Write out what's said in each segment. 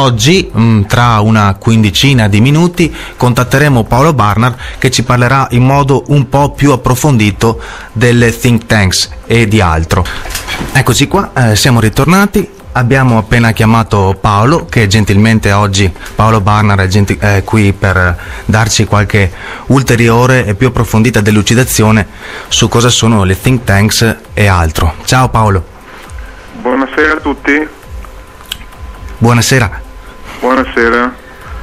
oggi, tra una quindicina di minuti, contatteremo Paolo Barnard, che ci parlerà in modo un po' più approfondito delle think tanks e di altro. Eccoci qua, siamo ritornati. Abbiamo appena chiamato Paolo, che gentilmente oggi, Paolo Barnard, è qui per darci qualche ulteriore e più approfondita delucidazione su cosa sono le think tanks e altro. Ciao Paolo. Buonasera a tutti. Buonasera. Buonasera.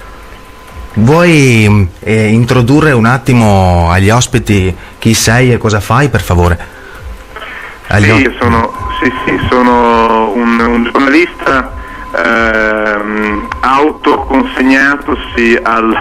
Vuoi introdurre un attimo agli ospiti chi sei e cosa fai, per favore? Sono un giornalista autoconsegnatosi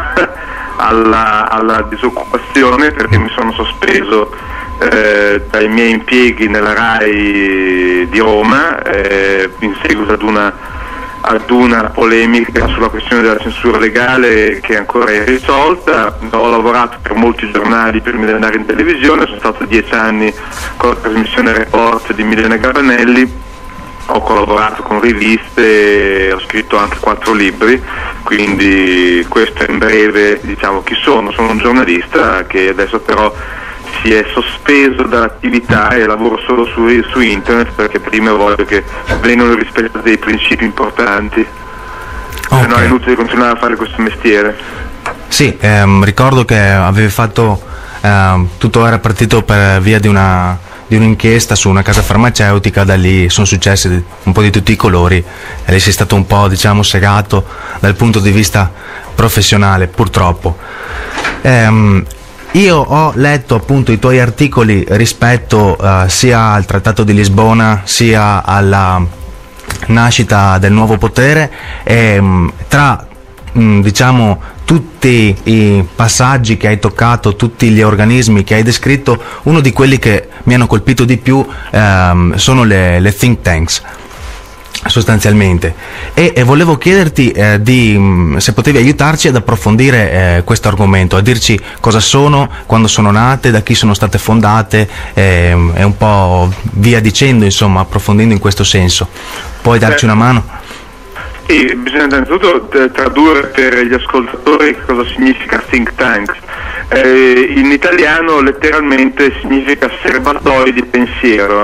alla disoccupazione, perché mi sono sospeso dai miei impieghi nella RAI di Roma in seguito ad una polemica sulla questione della censura legale che ancora è irrisolta. Ho lavorato per molti giornali prima di andare in televisione, sono stato 10 anni con la trasmissione Report di Milena Gabanelli, ho collaborato con riviste, ho scritto anche 4 libri, quindi questo è in breve, diciamo, chi sono. Sono un giornalista che adesso però si è sospeso dall'attività e lavoro solo su internet, perché prima voglio che vengano rispettati dei principi importanti, se no è inutile continuare a fare questo mestiere. Sì, ricordo che avevi fatto, tutto era partito per via di un'inchiesta su una casa farmaceutica. Da lì sono successi un po' di tutti i colori e lei sei stato un po', diciamo, segato dal punto di vista professionale, purtroppo. Io ho letto appunto i tuoi articoli rispetto sia al Trattato di Lisbona sia alla nascita del nuovo potere, e tra diciamo tutti i passaggi che hai toccato, tutti gli organismi che hai descritto, uno di quelli che mi hanno colpito di più sono le think tanks, sostanzialmente, e volevo chiederti se potevi aiutarci ad approfondire questo argomento, a dirci cosa sono, quando sono nate, da chi sono state fondate, e un po' via dicendo, insomma, approfondendo in questo senso. Puoi darci una mano? Sì, bisogna innanzitutto tradurre per gli ascoltatori cosa significa think tank. In italiano letteralmente significa serbatoi di pensiero,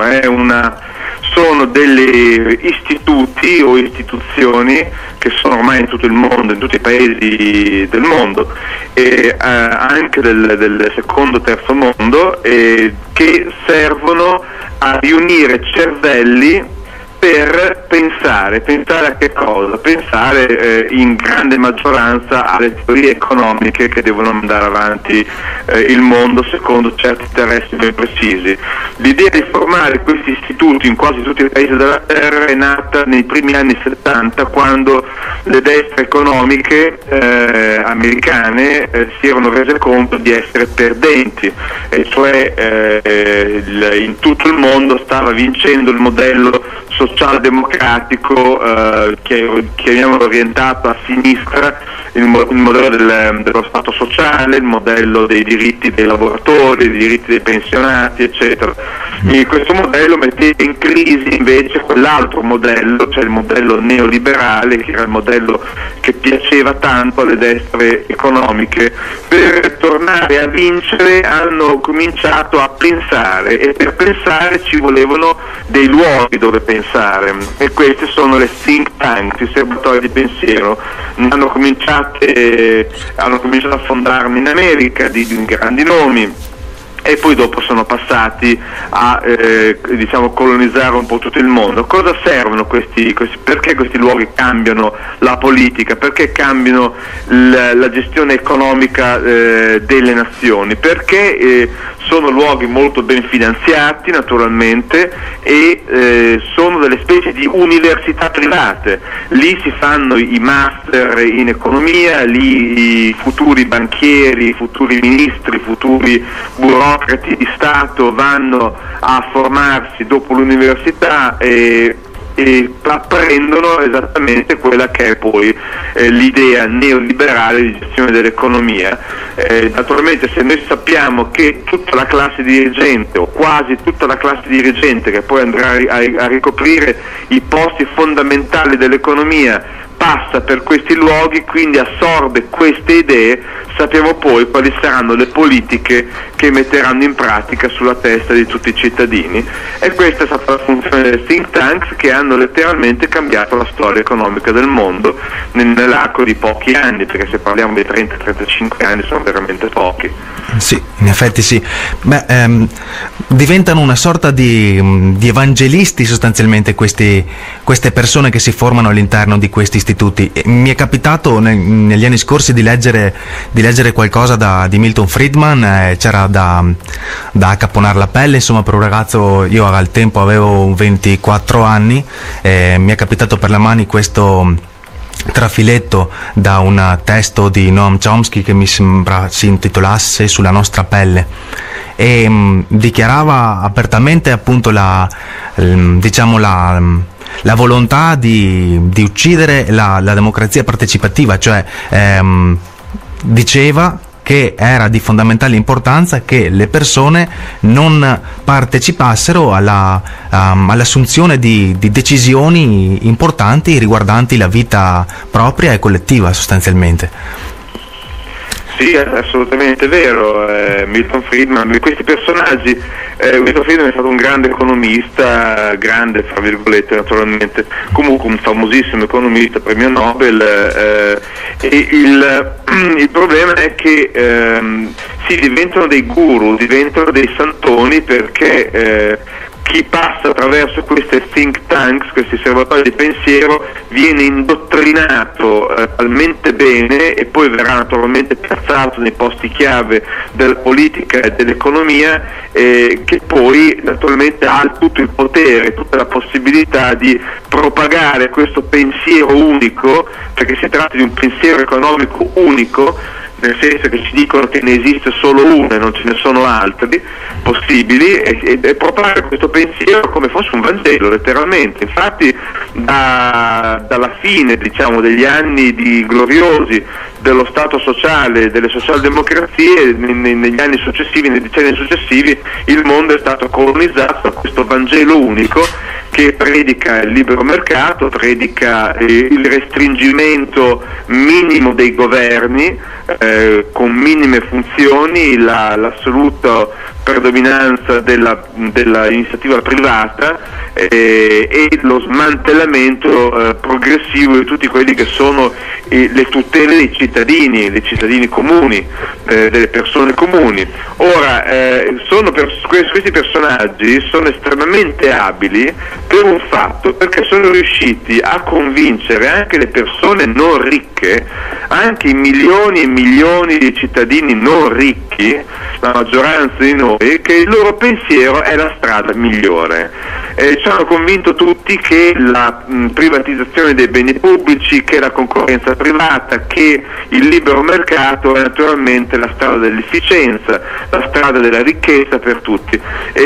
sono degli istituti o istituzioni che sono ormai in tutto il mondo, in tutti i paesi del mondo, e anche del secondo, terzo mondo, che servono a riunire cervelli per pensare a che cosa? Pensare in grande maggioranza alle teorie economiche che devono mandare avanti il mondo secondo certi interessi ben precisi. L'idea di formare questi istituti in quasi tutti i paesi della Terra è nata nei primi anni 70, quando le destre economiche americane si erano rese conto di essere perdenti, e cioè in tutto il mondo stava vincendo il modello socialdemocratico, chiamiamolo orientato a sinistra, il modello dello Stato sociale, il modello dei diritti dei lavoratori, dei diritti dei pensionati, eccetera. E questo modello metteva in crisi invece quell'altro modello, cioè il modello neoliberale, che era il modello che piaceva tanto alle destre economiche. Per tornare a vincere hanno cominciato a pensare, e per pensare ci volevano dei luoghi dove pensare, e questi sono le think tank, i serbatoi di pensiero. Hanno cominciato a fondarmi in America di grandi nomi, e poi dopo sono passati a colonizzare un po' tutto il mondo. Cosa servono questi perché questi luoghi cambiano la politica, perché cambiano la gestione economica delle nazioni? Perché sono luoghi molto ben finanziati, naturalmente, e sono delle specie di università private. Lì si fanno i master in economia, lì i futuri banchieri, i futuri ministri, i futuri burocrati di Stato vanno a formarsi dopo l'università e apprendono esattamente quella che è poi l'idea neoliberale di gestione dell'economia. Naturalmente, se noi sappiamo che tutta la classe dirigente, o quasi tutta la classe dirigente, che poi andrà a ricoprire i posti fondamentali dell'economia, passa per questi luoghi, quindi assorbe queste idee, sappiamo poi quali saranno le politiche che metteranno in pratica sulla testa di tutti i cittadini. E questa è stata la funzione dei think tanks, che hanno letteralmente cambiato la storia economica del mondo nell'arco di pochi anni, perché se parliamo di 30-35 anni sono veramente pochi. Sì, in effetti sì. Diventano una sorta di evangelisti sostanzialmente queste persone che si formano all'interno di questi istituti. Mi è capitato negli anni scorsi di leggere qualcosa di Milton Friedman, c'era da accapponare la pelle, insomma, per un ragazzo. Io al tempo avevo 24 anni, mi è capitato per le mani questo trafiletto da un testo di Noam Chomsky che mi sembra si intitolasse Sulla nostra pelle, e dichiarava apertamente appunto la volontà di uccidere la democrazia partecipativa, cioè diceva che era di fondamentale importanza che le persone non partecipassero all'assunzione di decisioni importanti riguardanti la vita propria e collettiva sostanzialmente. Sì, è assolutamente vero. Milton Friedman, questi personaggi, Milton Friedman è stato un grande economista, grande fra virgolette naturalmente, comunque un famosissimo economista, premio Nobel, e il problema è che diventano dei guru, diventano dei santoni, perché chi passa attraverso queste think tanks, questi serbatoi di pensiero, viene indottrinato talmente bene e poi verrà naturalmente piazzato nei posti chiave della politica e dell'economia, che poi naturalmente ha tutto il potere, tutta la possibilità di propagare questo pensiero unico, perché si tratta di un pensiero economico unico, nel senso che ci dicono che ne esiste solo uno e non ce ne sono altri possibili, e propagare questo pensiero come fosse un Vangelo letteralmente. Infatti dalla fine, diciamo, degli anni gloriosi dello Stato sociale, delle socialdemocrazie, negli anni successivi, nei decenni successivi, il mondo è stato colonizzato da questo Vangelo unico che predica il libero mercato, predica il restringimento minimo dei governi, con minime funzioni, l'assoluta predominanza della iniziativa privata, e lo smantellamento progressivo di tutti quelli che sono le tutele dei cittadini comuni, delle persone comuni. Ora, questi personaggi sono estremamente abili per un fatto, perché sono riusciti a convincere anche le persone non ricche, anche i milioni e milioni di cittadini non ricchi, la maggioranza di noi, che il loro pensiero è la strada migliore. Ci hanno convinto tutti che la privatizzazione dei beni pubblici, che la concorrenza privata, che il libero mercato è naturalmente la strada dell'efficienza, la strada della ricchezza per tutti.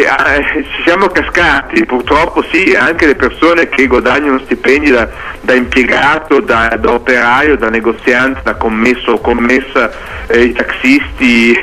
Ci siamo cascati, purtroppo sì, anche le persone che guadagnano stipendi da impiegato, da operaio, da negoziante, da commesso o commessa, i taxisti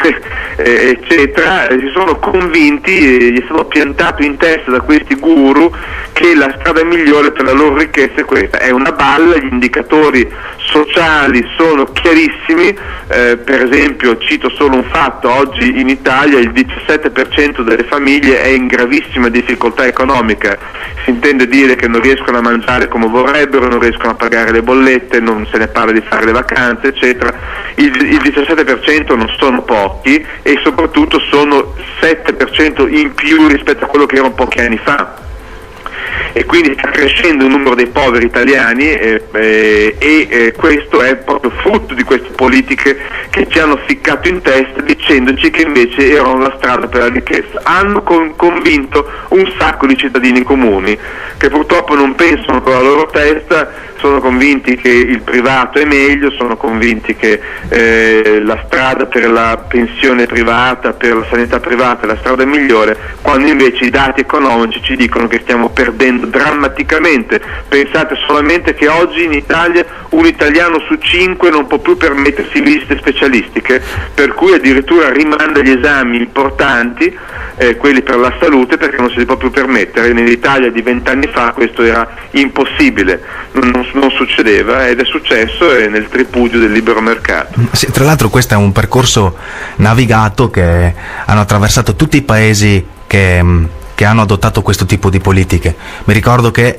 eccetera, si sono convinti, gli è stato piantato in testa da questi guru che la strada migliore per la loro ricchezza è questa. È una balla, gli indicatori sociali sono chiarissimi, per esempio cito solo un fatto: oggi in Italia il 17% delle famiglie è in gravissima difficoltà economica, si intende dire che non riescono a mangiare come vorrebbero, non riescono a pagare le bollette, non se ne parla di fare le vacanze eccetera. Il 17% non sono pochi, e soprattutto sono 7% in più rispetto a quello che erano pochi anni fa, e quindi sta crescendo il numero dei poveri italiani, e questo è proprio frutto di queste politiche che ci hanno ficcato in testa dicendoci che invece erano la strada per la ricchezza. Hanno convinto un sacco di cittadini comuni che purtroppo non pensano con la loro testa, sono convinti che il privato è meglio, sono convinti che la strada per la pensione privata, per la sanità privata è la strada migliore, quando invece i dati economici ci dicono che stiamo perdendo drammaticamente. Pensate solamente che oggi in Italia un italiano su 5 non può più permettersi visite specialistiche, per cui addirittura rimanda gli esami importanti quelli per la salute, perché non se li può più permettere. Nell'Italia di 20 anni fa questo era impossibile, non succedeva, ed è successo nel tripudio del libero mercato. Sì, tra l'altro questo è un percorso navigato che hanno attraversato tutti i paesi che hanno adottato questo tipo di politiche. Mi ricordo che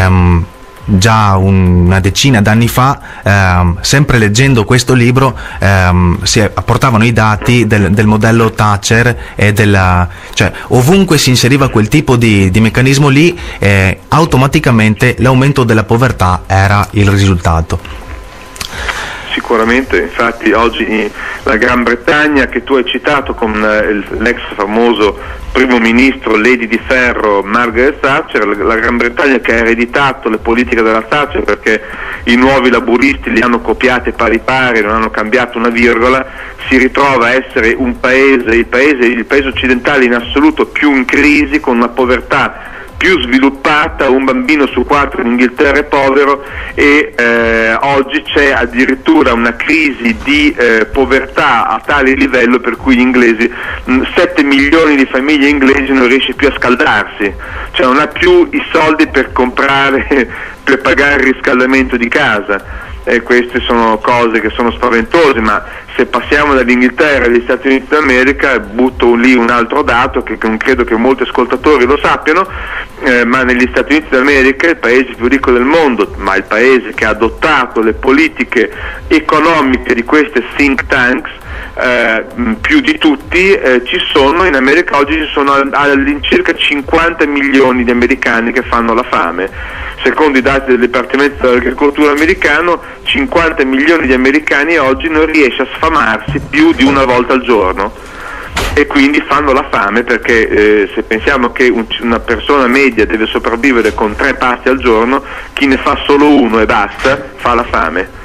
già una decina d'anni fa, sempre leggendo questo libro, si apportavano i dati del modello Thatcher e cioè ovunque si inseriva quel tipo di meccanismo lì, automaticamente l'aumento della povertà era il risultato. Sicuramente, infatti oggi la Gran Bretagna, che tu hai citato con l'ex famoso primo ministro Lady di Ferro Margaret Thatcher, la Gran Bretagna che ha ereditato le politiche della Thatcher perché i nuovi laburisti li hanno copiate pari pari, non hanno cambiato una virgola, si ritrova a essere un paese, il paese occidentale in assoluto più in crisi, con una povertà più sviluppata, un bambino su 4 in Inghilterra è povero, e oggi c'è addirittura una crisi di povertà a tale livello per cui gli inglesi, 7 milioni di famiglie inglesi non riesce più a scaldarsi, cioè non ha più i soldi per comprare, per pagare il riscaldamento di casa. E queste sono cose che sono spaventose, ma se passiamo dall'Inghilterra agli Stati Uniti d'America, butto lì un altro dato che non credo che molti ascoltatori lo sappiano, ma negli Stati Uniti d'America, il paese più ricco del mondo, ma il paese che ha adottato le politiche economiche di queste think tanks più di tutti, in America oggi ci sono all'incirca 50 milioni di americani che fanno la fame. Secondo i dati del Dipartimento dell'Agricoltura americano, 50 milioni di americani oggi non riesce a sfamarsi più di una volta al giorno, e quindi fanno la fame perché se pensiamo che una persona media deve sopravvivere con 3 pasti al giorno, chi ne fa solo uno e basta fa la fame.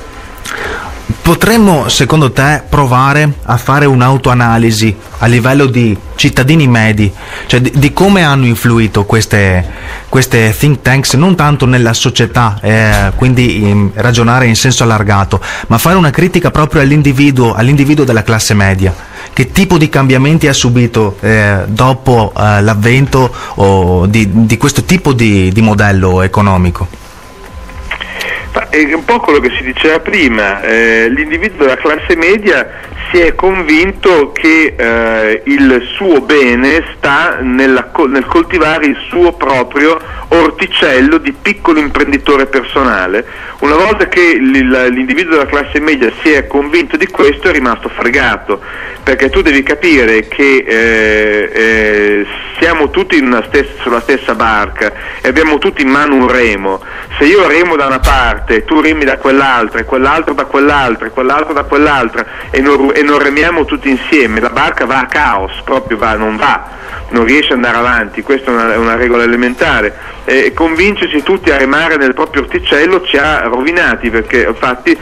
Potremmo, secondo te, provare a fare un'autoanalisi a livello di cittadini medi, cioè di come hanno influito queste think tanks, non tanto nella società, quindi ragionare in senso allargato, ma fare una critica proprio all'individuo della classe media? Che tipo di cambiamenti ha subito dopo l'avvento di questo tipo di modello economico? È un po' quello che si diceva prima, l'individuo della classe media si è convinto che il suo bene sta nel coltivare il suo proprio orticello di piccolo imprenditore personale. Una volta che l'individuo della classe media si è convinto di questo, è rimasto fregato, perché tu devi capire che siamo tutti sulla stessa barca e abbiamo tutti in mano un remo. Se io remo da una parte, tu remi da quell'altra, e quell'altro da quell'altra, e quell'altro da quell'altra, e non remiamo tutti insieme, la barca va a caos, proprio non riesce ad andare avanti. Questa è una regola elementare. Convincersi tutti a remare nel proprio orticello ci ha rovinati, perché infatti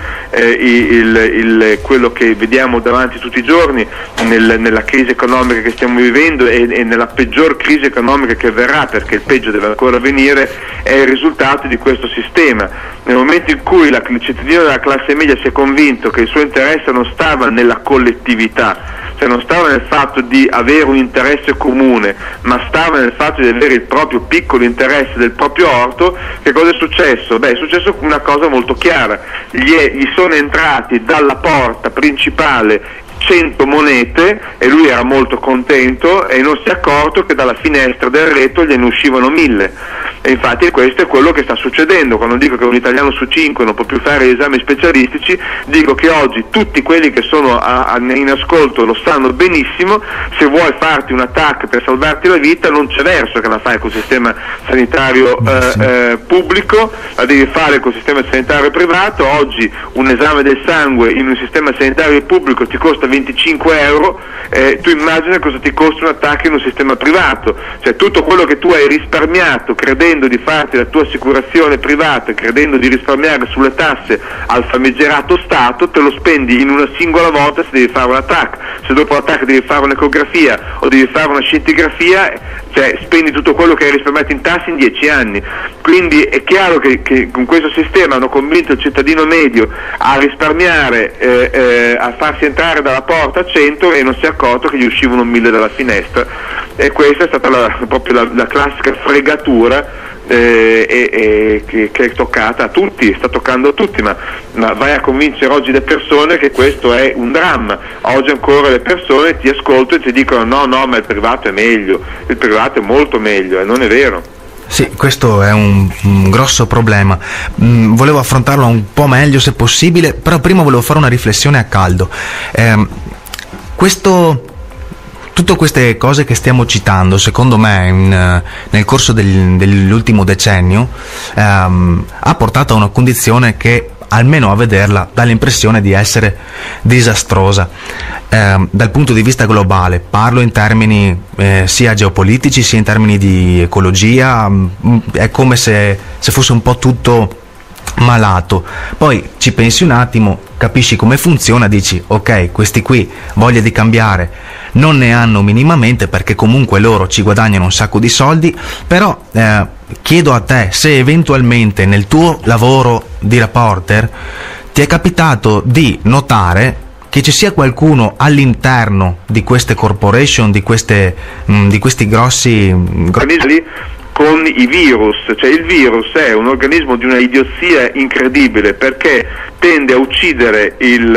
quello che vediamo davanti tutti i giorni nella crisi economica che stiamo vivendo e nella peggior crisi economica che verrà, perché il peggio deve ancora venire, è il risultato di questo sistema. Nel momento in cui il cittadino della classe media si è convinto che il suo interesse non stava nella collettività, cioè non stava nel fatto di avere un interesse comune, ma stava nel fatto di avere il proprio piccolo interesse del proprio orto, che cosa è successo? È successo una cosa molto chiara: gli sono entrati dalla porta principale 100 monete e lui era molto contento, e non si è accorto che dalla finestra del retro gliene uscivano 1000. E infatti questo è quello che sta succedendo. Quando dico che un italiano su 5 non può più fare gli esami specialistici, dico che oggi tutti quelli che sono in ascolto lo sanno benissimo: se vuoi farti un attacco per salvarti la vita, non c'è verso che la fai col sistema sanitario pubblico, la devi fare col sistema sanitario privato. Oggi un esame del sangue in un sistema sanitario pubblico ti costa 25 euro, tu immagina cosa ti costa un attacco in un sistema privato. Cioè tutto quello che tu hai risparmiato credendo di farti la tua assicurazione privata, credendo di risparmiare sulle tasse al famigerato Stato, te lo spendi in una singola volta se devi fare un attacco. Se dopo l'attacco devi fare un'ecografia o devi fare una scintigrafia, cioè spendi tutto quello che hai risparmiato in tasse in 10 anni. Quindi è chiaro che con questo sistema hanno convinto il cittadino medio a risparmiare, a farsi entrare dalla porta a 100, e non si è accorto che gli uscivano 1000 dalla finestra. E questa è stata proprio la classica fregatura che è toccata a tutti, sta toccando a tutti, ma vai a convincere oggi le persone che questo è un dramma. Oggi ancora le persone ti ascoltano e ti dicono no, ma il privato è meglio, il privato è molto meglio, e non è vero. Sì, questo è un grosso problema. Volevo affrontarlo un po' meglio se possibile, però prima volevo fare una riflessione a caldo. Tutte queste cose che stiamo citando, secondo me, nel corso dell'ultimo decennio, ha portato a una condizione che, almeno a vederla, dà l'impressione di essere disastrosa. Dal punto di vista globale, parlo in termini sia geopolitici sia in termini di ecologia, è come se fosse un po' tutto malato. Poi ci pensi un attimo, capisci come funziona, dici ok, questi qui voglia di cambiare non ne hanno minimamente, perché comunque loro ci guadagnano un sacco di soldi. Però chiedo a te se eventualmente nel tuo lavoro di reporter ti è capitato di notare che ci sia qualcuno all'interno di queste corporation, di questi grossi con i virus. Cioè il virus è un organismo di una idiozia incredibile, perché tende a uccidere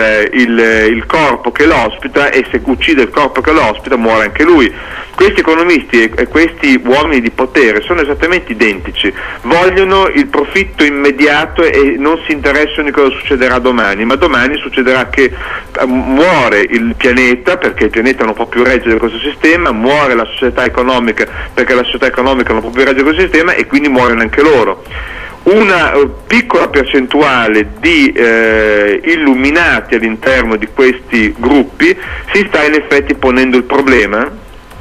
il corpo che l'ospita, e se uccide il corpo che l'ospita muore anche lui. Questi economisti e questi uomini di potere sono esattamente identici, vogliono il profitto immediato e non si interessano di cosa succederà domani, ma domani succederà che muore il pianeta, perché il pianeta non può più reggere questo sistema, muore la società economica perché la società economica non può più reggere questo sistema, e quindi muoiono anche loro. Una piccola percentuale di illuminati all'interno di questi gruppi si sta in effetti ponendo il problema,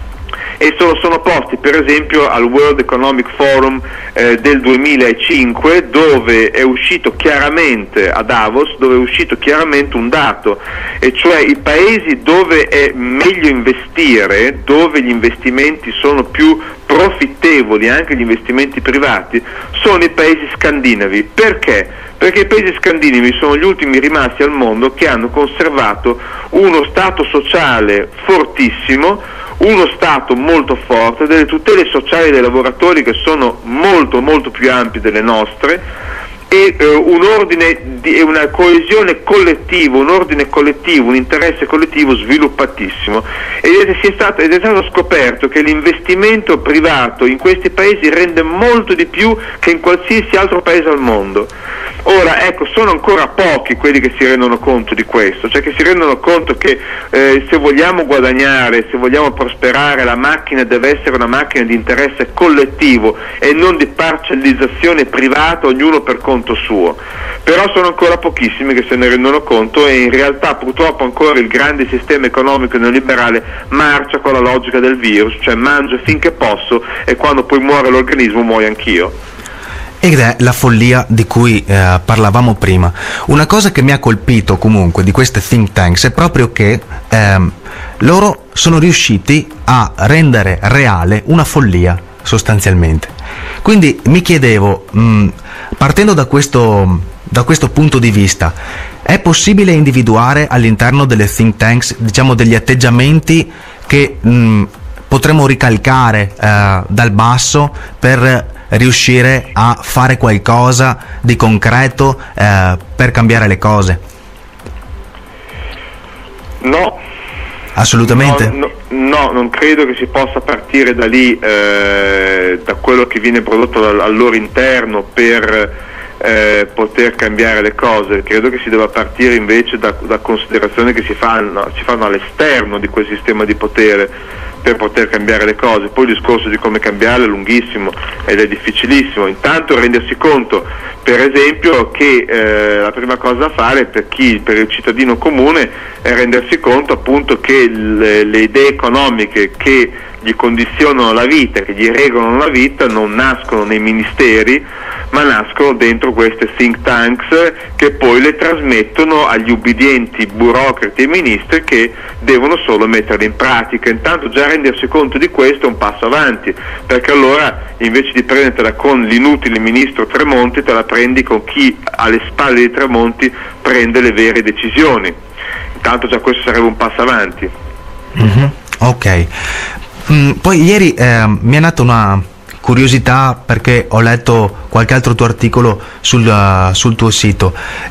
e sono posti per esempio al World Economic Forum del 2005, dove è uscito chiaramente, a Davos, dove è uscito chiaramente un dato, e cioè i paesi dove è meglio investire, dove gli investimenti sono più profittevoli, anche gli investimenti privati, sono i paesi scandinavi. Perché? Perché i paesi scandinavi sono gli ultimi rimasti al mondo che hanno conservato uno stato sociale fortissimo, uno Stato molto forte, delle tutele sociali dei lavoratori che sono molto molto più ampie delle nostre, e un ordine e una coesione collettiva, un ordine collettivo, un interesse collettivo sviluppatissimo, ed è stato scoperto che l'investimento privato in questi paesi rende molto di più che in qualsiasi altro paese al mondo. Ora, ecco, sono ancora pochi quelli che si rendono conto di questo, cioè che si rendono conto che se vogliamo guadagnare, se vogliamo prosperare, la macchina deve essere una macchina di interesse collettivo e non di parcellizzazione privata, ognuno per conto suo. Però sono ancora pochissimi che se ne rendono conto, e in realtà purtroppo ancora il grande sistema economico neoliberale marcia con la logica del virus, cioè mangio finché posso e quando poi muore l'organismo muoio anch'io. Ed è la follia di cui parlavamo prima. Una cosa che mi ha colpito comunque di queste think tanks è proprio che loro sono riusciti a rendere reale una follia, sostanzialmente. Quindi mi chiedevo, partendo da questo punto di vista, è possibile individuare all'interno delle think tanks, diciamo, degli atteggiamenti che potremmo ricalcare dal basso per riuscire a fare qualcosa di concreto per cambiare le cose? No. Assolutamente? No, non credo che si possa partire da lì, da quello che viene prodotto al loro interno per poter cambiare le cose. Credo che si debba partire invece da considerazioni che si fanno all'esterno di quel sistema di potere per poter cambiare le cose. Poi il discorso di come cambiarle è lunghissimo ed è difficilissimo. Intanto rendersi conto, per esempio, che la prima cosa da fare per il cittadino comune è rendersi conto appunto che le idee economiche che gli condizionano la vita, che gli regolano la vita, non nascono nei ministeri, ma nascono dentro queste think tanks che poi le trasmettono agli ubbidienti burocrati e ministri che devono solo metterle in pratica. Intanto già rendersi conto di questo è un passo avanti, perché allora invece di prendertela con l'inutile ministro Tremonti, te la prendi con chi alle spalle di Tremonti prende le vere decisioni. Intanto già questo sarebbe un passo avanti. Ok. Poi ieri mi è nata una curiosità perché ho letto qualche altro tuo articolo sul tuo sito.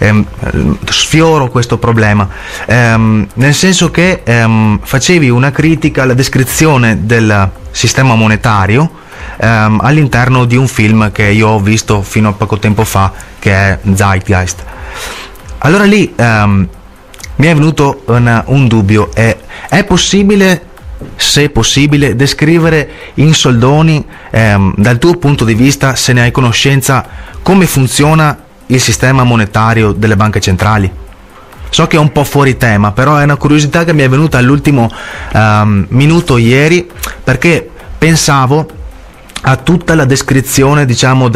Sfioro questo problema, nel senso che facevi una critica alla descrizione del sistema monetario all'interno di un film che io ho visto fino a poco tempo fa, che è Zeitgeist. Allora lì mi è venuto un dubbio: è possibile, se possibile, descrivere in soldoni, dal tuo punto di vista, se ne hai conoscenza, come funziona il sistema monetario delle banche centrali? So che è un po' fuori tema, però è una curiosità che mi è venuta all'ultimo minuto ieri, perché pensavo a tutta la descrizione, diciamo,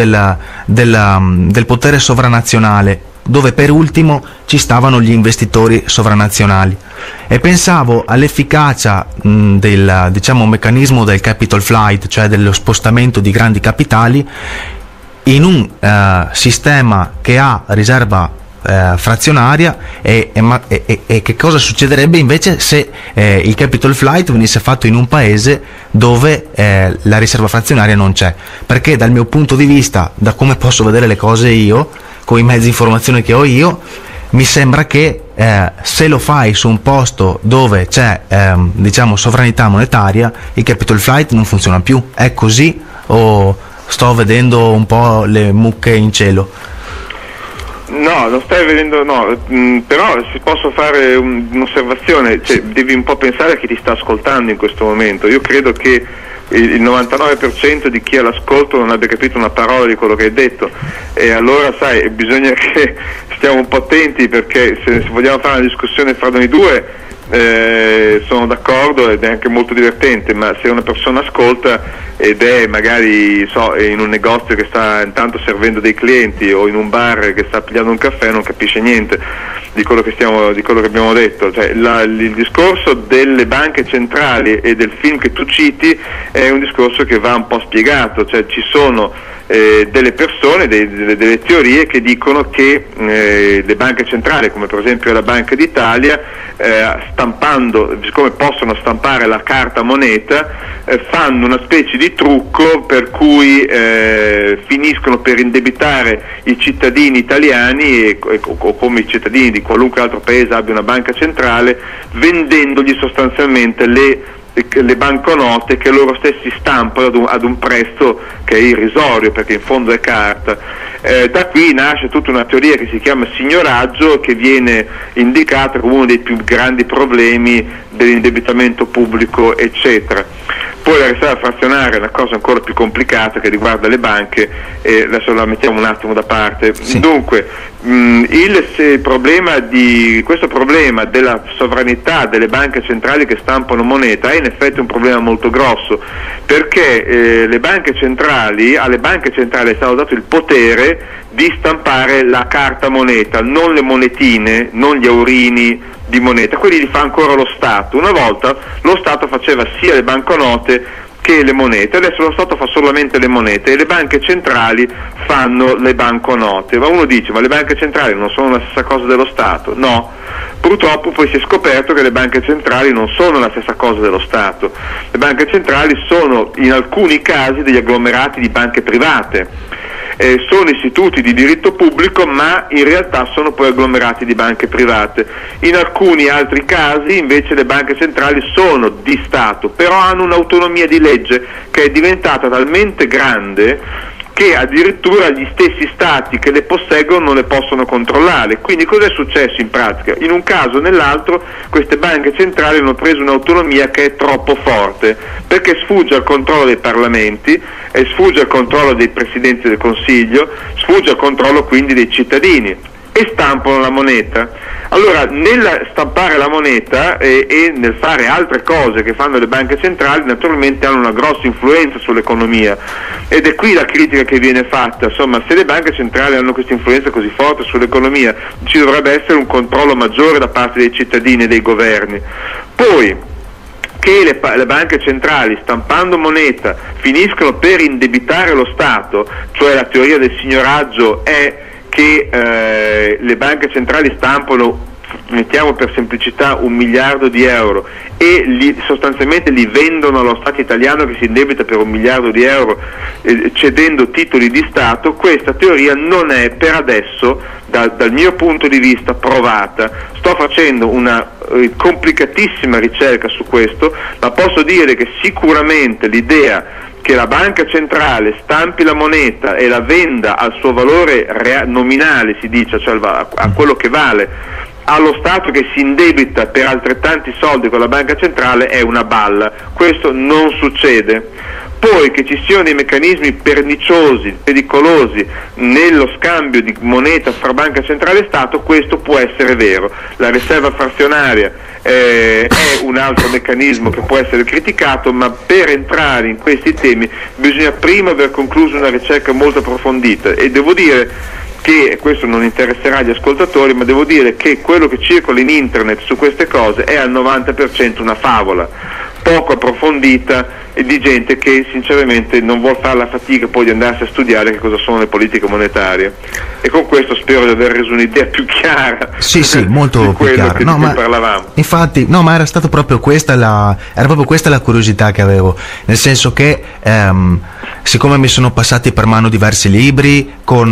del potere sovranazionale, dove per ultimo ci stavano gli investitori sovranazionali, e pensavo all'efficacia del, diciamo, meccanismo del capital flight, cioè dello spostamento di grandi capitali in un sistema che ha riserva frazionaria, e che cosa succederebbe invece se il capital flight venisse fatto in un paese dove la riserva frazionaria non c'è. Perché dal mio punto di vista, da come posso vedere le cose io, con i mezzi di informazione che ho io, mi sembra che se lo fai su un posto dove c'è diciamo sovranità monetaria, il capital flight non funziona più. È così o sto vedendo un po' le mucche in cielo? No, non stai vedendo, no, però se posso fare un'osservazione, cioè, devi un po' pensare a chi ti sta ascoltando in questo momento. Io credo che il 99% di chi ha l'ascolto non abbia capito una parola di quello che hai detto, e allora sai, bisogna che stiamo un po' attenti, perché se vogliamo fare una discussione fra noi due, sono d'accordo ed è anche molto divertente, ma se una persona ascolta ed è magari in un negozio che sta intanto servendo dei clienti o in un bar che sta pigliando un caffè, non capisce niente di quello che abbiamo detto. Cioè, il discorso delle banche centrali e del film che tu citi è un discorso che va un po' spiegato, cioè ci sono delle persone, delle teorie che dicono che le banche centrali, come per esempio la Banca d'Italia, stampando, siccome possono stampare la carta moneta, fanno una specie di trucco per cui finiscono per indebitare i cittadini italiani o come i cittadini di qualunque altro paese abbia una banca centrale, vendendogli sostanzialmente le banconote che loro stessi stampano ad un prezzo che è irrisorio, perché in fondo è carta. Da qui nasce tutta una teoria che si chiama signoraggio, che viene indicata come uno dei più grandi problemi dell'indebitamento pubblico, eccetera. Poi la riserva frazionaria è una cosa ancora più complicata che riguarda le banche, e adesso la mettiamo un attimo da parte. Sì. Dunque, questo problema della sovranità delle banche centrali che stampano moneta è in effetti un problema molto grosso, perché alle banche centrali è stato dato il potere di stampare la carta moneta, non le monetine, non gli aurini di moneta, quelli li fa ancora lo Stato. Una volta lo Stato faceva sia le banconote che le monete, adesso lo Stato fa solamente le monete e le banche centrali fanno le banconote. Ma uno dice, ma le banche centrali non sono la stessa cosa dello Stato? No, purtroppo poi si è scoperto che le banche centrali non sono la stessa cosa dello Stato. Le banche centrali sono in alcuni casi degli agglomerati di banche private. Sono istituti di diritto pubblico, ma in realtà sono poi agglomerati di banche private. In alcuni altri casi invece le banche centrali sono di Stato, però hanno un'autonomia di legge che è diventata talmente grande che addirittura gli stessi stati che le posseggono non le possono controllare. Quindi cosa è successo in pratica? In un caso o nell'altro queste banche centrali hanno preso un'autonomia che è troppo forte, perché sfugge al controllo dei parlamenti, e sfugge al controllo dei presidenti del Consiglio, sfugge al controllo quindi dei cittadini, e stampano la moneta. Allora, nel stampare la moneta e nel fare altre cose che fanno le banche centrali, naturalmente hanno una grossa influenza sull'economia, ed è qui la critica che viene fatta. Insomma, se le banche centrali hanno questa influenza così forte sull'economia, ci dovrebbe essere un controllo maggiore da parte dei cittadini e dei governi. Poi, che le banche centrali, stampando moneta, finiscono per indebitare lo Stato, cioè la teoria del signoraggio è che le banche centrali stampano mettiamo per semplicità 1 miliardo di euro e sostanzialmente li vendono allo Stato italiano che si indebita per 1 miliardo di euro cedendo titoli di Stato, questa teoria non è per adesso dal mio punto di vista provata. Sto facendo una complicatissima ricerca su questo, ma posso dire che sicuramente l'idea che la banca centrale stampi la moneta e la venda al suo valore nominale, si dice, cioè a quello che vale, allo Stato che si indebita per altrettanti soldi con la banca centrale, è una balla. Questo non succede. Poi che ci siano dei meccanismi perniciosi, pericolosi nello scambio di moneta fra banca centrale e Stato, questo può essere vero. La riserva frazionaria è un altro meccanismo che può essere criticato, ma per entrare in questi temi bisogna prima aver concluso una ricerca molto approfondita, e devo dire che questo non interesserà gli ascoltatori, ma devo dire che quello che circola in internet su queste cose è al 90% una favola poco approfondita e di gente che sinceramente non vuol fare la fatica poi di andarsi a studiare che cosa sono le politiche monetarie. E con questo spero di aver reso un'idea più chiara. Sì, molto più chiara. Di cui parlavamo. Infatti, no, ma era stata proprio questa la curiosità che avevo, nel senso che siccome mi sono passati per mano diversi libri con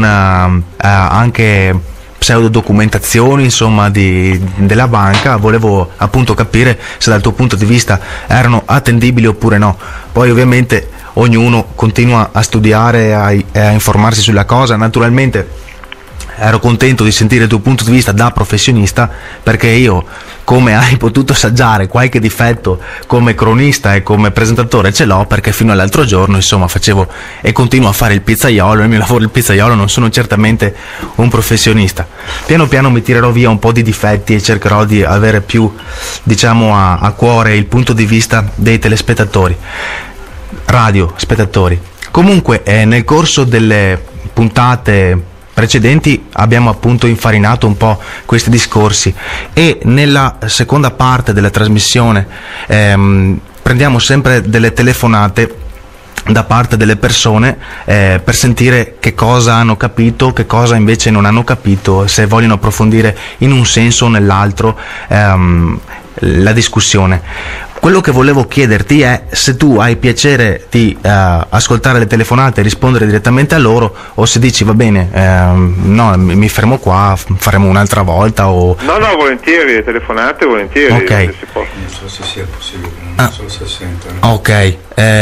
anche pseudodocumentazioni, insomma, della banca, volevo appunto capire se dal tuo punto di vista erano attendibili oppure no. Poi ovviamente ognuno continua a studiare e a informarsi sulla cosa. Naturalmente ero contento di sentire il tuo punto di vista da professionista, perché io, come hai potuto assaggiare, qualche difetto come cronista e come presentatore ce l'ho, perché fino all'altro giorno insomma facevo e continuo a fare il pizzaiolo. Nel mio lavoro il pizzaiolo non sono certamente un professionista. Piano piano mi tirerò via un po' di difetti e cercherò di avere più, diciamo, a cuore il punto di vista dei telespettatori, radiospettatori. Comunque nel corso delle puntate precedenti abbiamo appunto infarinato un po' questi discorsi, e nella seconda parte della trasmissione prendiamo sempre delle telefonate da parte delle persone per sentire che cosa hanno capito, che cosa invece non hanno capito, se vogliono approfondire in un senso o nell'altro la discussione. Quello che volevo chiederti è se tu hai piacere di ascoltare le telefonate e rispondere direttamente a loro, o se dici va bene, no, mi fermo qua, faremo un'altra volta o... No, volentieri, telefonate, volentieri. Ok. Se si può. Non so se sia possibile, non so se sentono. Ok,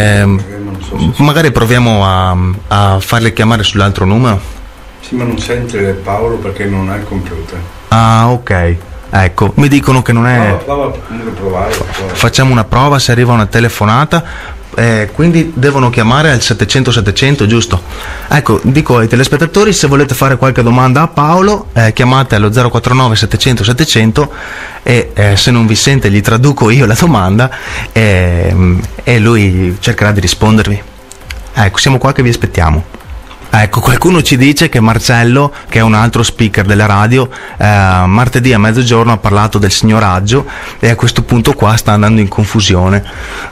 magari proviamo a farle chiamare sull'altro numero. Sì, ma non sente Paolo perché non ha il computer. Ah, ok. Ecco, mi dicono che non è... Prova a provare. Facciamo una prova, se arriva una telefonata, quindi devono chiamare al 700-700, giusto? Ecco, dico ai telespettatori, se volete fare qualche domanda a Paolo, chiamate allo 049-700-700 e se non vi sente gli traduco io la domanda e lui cercherà di rispondervi. Ecco, siamo qua che vi aspettiamo. Ecco, qualcuno ci dice che Marcello, che è un altro speaker della radio, martedì a mezzogiorno ha parlato del signoraggio, e a questo punto qua sta andando in confusione,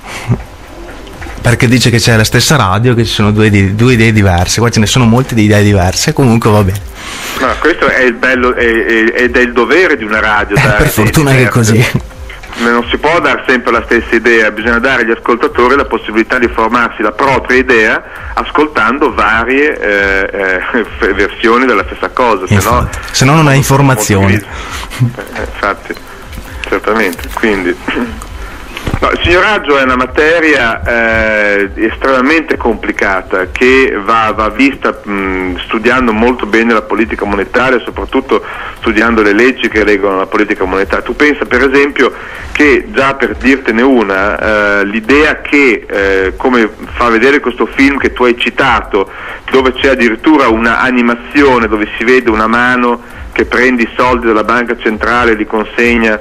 perché dice che c'è la stessa radio, che ci sono due idee diverse. Qua ce ne sono molte di idee diverse, comunque va bene. Ma questo è il bello ed è il dovere di una radio. Per fortuna che è così. Non si può dare sempre la stessa idea, bisogna dare agli ascoltatori la possibilità di formarsi la propria idea ascoltando varie versioni della stessa cosa, se no non hai informazioni. Infatti, certamente. Quindi no, il signoraggio è una materia estremamente complicata che va vista studiando molto bene la politica monetaria, soprattutto studiando le leggi che regolano la politica monetaria. Tu pensa per esempio che, già per dirtene una, l'idea che, come fa vedere questo film che tu hai citato, dove c'è addirittura una animazione dove si vede una mano che prende i soldi dalla banca centrale e li consegna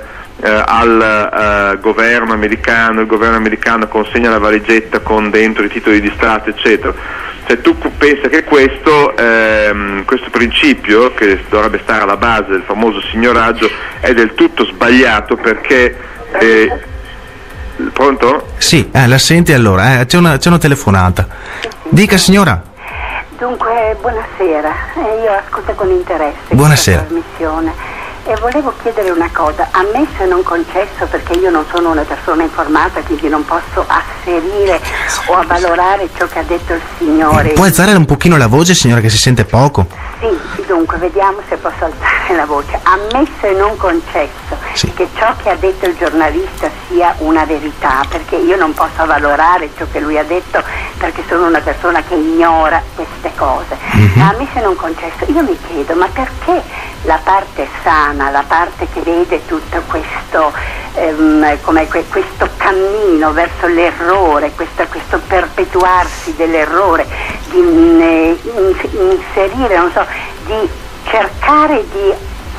al governo americano, il governo americano consegna la valigetta con dentro i titoli di Stato, eccetera. Cioè, tu pensa che questo principio, che dovrebbe stare alla base del famoso signoraggio, è del tutto sbagliato, perché pronto? Sì, la senti allora, c'è una telefonata. Dica, signora. Dunque, buonasera, io ascolto con interesse buonasera questa trasmissione. e volevo chiedere una cosa, ammesso e non concesso, perché io non sono una persona informata, quindi non posso asserire o avvalorare ciò che ha detto il Signore. Può alzare un pochino la voce, signora, che si sente poco? Sì, dunque, vediamo se posso alzare la voce. Ammesso e non concesso che ciò che ha detto il giornalista sia una verità, perché io non posso avvalorare ciò che lui ha detto, perché sono una persona che ignora queste cose. Ma ammesso e non concesso, io mi chiedo, ma perché la parte sana, la parte che vede tutto questo, questo cammino verso l'errore, questo perpetuarsi dell'errore, di inserire, non so, di cercare di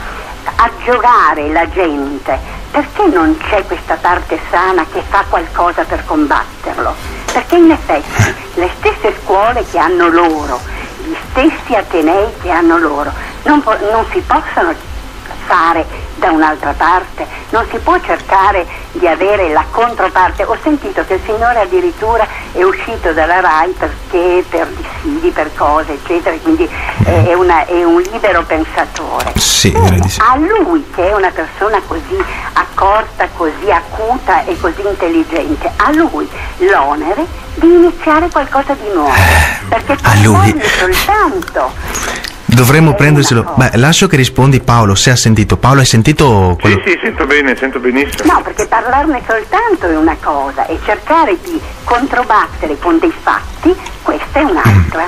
aggiogare la gente, perché non c'è questa parte sana che fa qualcosa per combatterlo? Perché in effetti le stesse scuole che hanno loro, gli stessi atenei che hanno loro, non si possono fare da un'altra parte, non si può cercare di avere la controparte. Ho sentito che il Signore addirittura è uscito dalla RAI perché per dissidi, per cose eccetera, quindi è un libero pensatore. Sì, a lui, che è una persona così accorta, così acuta e così intelligente, a lui l'onere di iniziare qualcosa di nuovo, perché parlarne soltanto dovremmo prenderselo. Beh, lascio che rispondi Paolo, se ha sentito. Paolo, hai sentito quello? Sì, sento bene, sento benissimo. No, perché parlarne soltanto è una cosa e cercare di controbattere con dei fatti, questa è un'altra.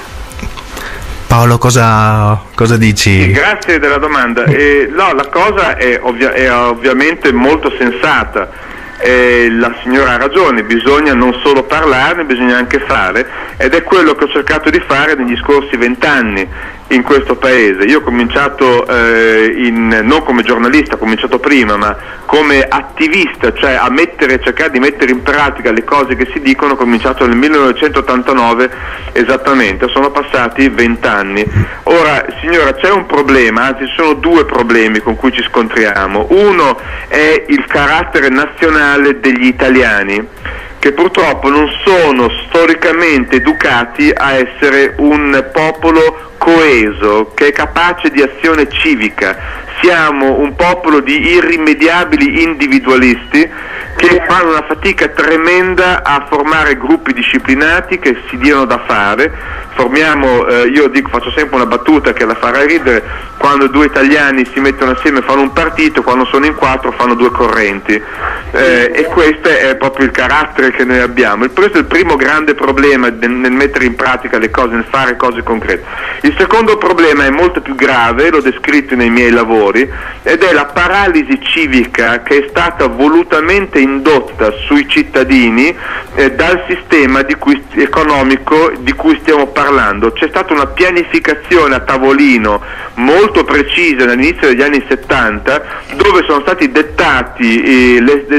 Paolo, cosa dici? Sì, grazie della domanda. No, la cosa è ovviamente molto sensata. La signora ha ragione, bisogna non solo parlarne, bisogna anche fare, ed è quello che ho cercato di fare negli scorsi 20 anni in questo paese. Io ho cominciato non come giornalista, ho cominciato prima, ma come attivista, cioè cercare di mettere in pratica le cose che si dicono. Ho cominciato nel 1989 esattamente, sono passati 20 anni. Ora, signora, c'è un problema, anzi ci sono due problemi con cui ci scontriamo. Uno è il carattere nazionale degli italiani, che purtroppo non sono storicamente educati a essere un popolo coeso, che è capace di azione civica. Siamo un popolo di irrimediabili individualisti che fanno una fatica tremenda a formare gruppi disciplinati che si diano da fare. Io faccio sempre una battuta che la farà ridere: quando due italiani si mettono assieme fanno un partito, quando sono in quattro fanno due correnti, e questo è proprio il carattere che noi abbiamo. Questo è il primo grande problema nel mettere in pratica le cose, nel fare cose concrete. Il secondo problema è molto più grave, l'ho descritto nei miei lavori, ed è la paralisi civica che è stata volutamente indotta sui cittadini dal sistema economico di cui stiamo parlando. C'è stata una pianificazione a tavolino molto precisa all'inizio degli anni 70, dove sono stati dettate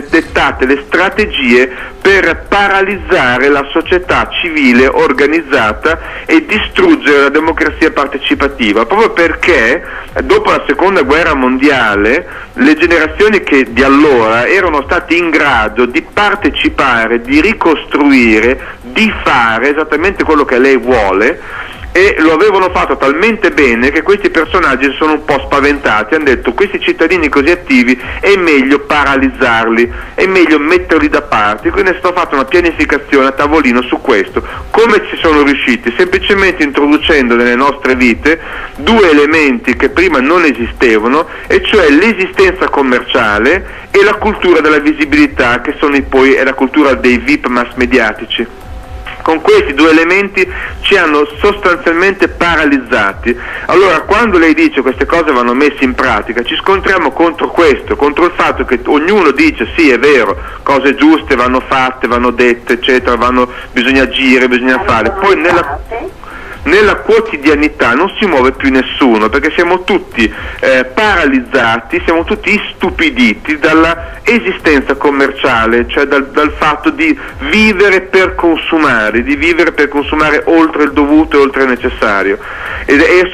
le strategie per paralizzare la società civile organizzata e distruggere la democrazia partecipativa, proprio perché dopo la seconda guerra mondiale le generazioni di allora erano state in grado di partecipare, di ricostruire, di fare esattamente quello che lei vuole, e lo avevano fatto talmente bene che questi personaggi si sono un po' spaventati, hanno detto: questi cittadini così attivi è meglio paralizzarli, è meglio metterli da parte. Quindi è stata fatta una pianificazione a tavolino su questo. Come ci sono riusciti? Semplicemente introducendo nelle nostre vite due elementi che prima non esistevano, e cioè l'esistenza commerciale e la cultura della visibilità, che è la cultura dei VIP mass mediatici. Con questi due elementi ci hanno sostanzialmente paralizzati. Allora, quando lei dice queste cose vanno messe in pratica, ci scontriamo contro questo, contro il fatto che ognuno dice: sì, è vero, cose giuste vanno fatte, vanno dette, eccetera, bisogna agire, bisogna fare. Poi nella quotidianità non si muove più nessuno, perché siamo tutti paralizzati, siamo tutti istupiditi dalla esistenza commerciale, cioè dal fatto di vivere per consumare, oltre il dovuto e oltre il necessario, e